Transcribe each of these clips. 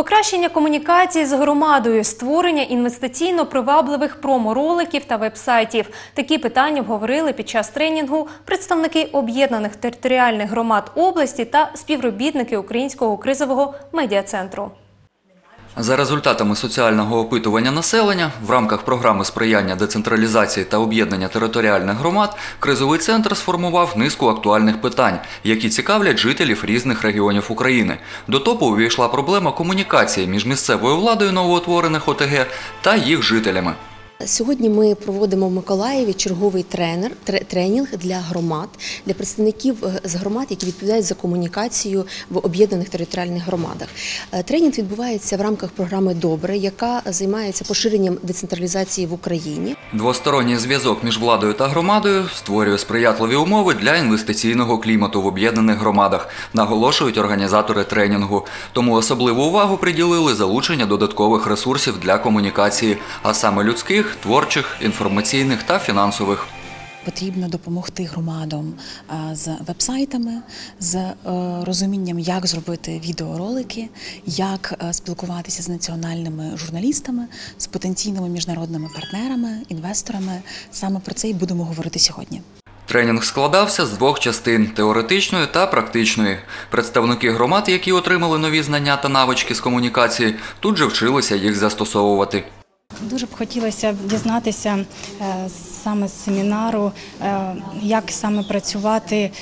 Покращення комунікації з громадою, створення інвестиційно привабливих промо-роликів та веб-сайтів. Такі питання обговорили під час тренінгу представники об'єднаних територіальних громад області та співробітники Українського кризового медіа-центру. За результатами соціального опитування населення, в рамках програми сприяння децентралізації та об'єднання територіальних громад, кризовий центр сформував низку актуальних питань, які цікавлять жителів різних регіонів України. До топу увійшла проблема комунікації між місцевою владою новоутворених ОТГ та їх жителями. Сьогодні ми проводимо в Миколаєві черговий тренінг для громад, для представників з громад, які відповідають за комунікацію в об'єднаних територіальних громадах. Тренінг відбувається в рамках програми «Добре», яка займається поширенням децентралізації в Україні. Двосторонній зв'язок між владою та громадою створює сприятливі умови для інвестиційного клімату в об'єднаних громадах, наголошують організатори тренінгу. Тому особливу увагу приділили залучення додаткових ресурсів для комунікації, а саме людських, творчих, інформаційних та фінансових. Потрібно допомогти громадам з веб-сайтами, з розумінням, як зробити відеоролики, як спілкуватися з національними журналістами, з потенційними міжнародними партнерами, інвесторами. Саме про це і будемо говорити сьогодні. Тренінг складався з двох частин – теоретичної та практичної. Представники громад, які отримали нові знання та навички з комунікації, тут же вчилися їх застосовувати. Дуже б хотілося дізнатися саме з семінару, як саме працювати,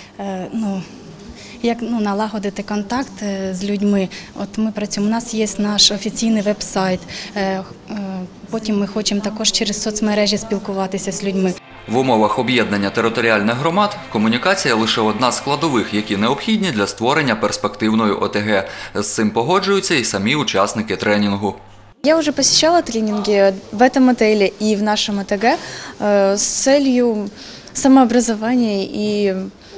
як налагодити контакт з людьми. От ми працюємо, у нас є наш офіційний веб-сайт, потім ми хочемо також через соцмережі спілкуватися з людьми. В умовах об'єднання територіальних громад комунікація – лише одна з складових, які необхідні для створення перспективної ОТГ. З цим погоджуються і самі учасники тренінгу. Я уже посещала тренинги в этом отеле и в нашем ОТГ с целью самообразования и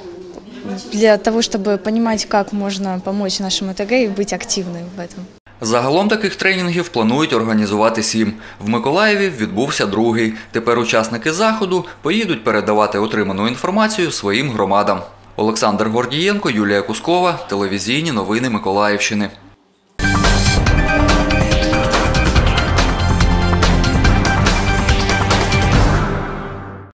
для того, чтобы понимать, как можно помочь нашему ОТГ и быть активным в этом. Загалом таких тренінгів планують організувати 7. В Миколаєві відбувся другий. Тепер учасники заходу поїдуть передавати отриману інформацію своїм громадам. Олександр Гордієнко, Юлія Кускова, телевізійні новини Миколаївщини.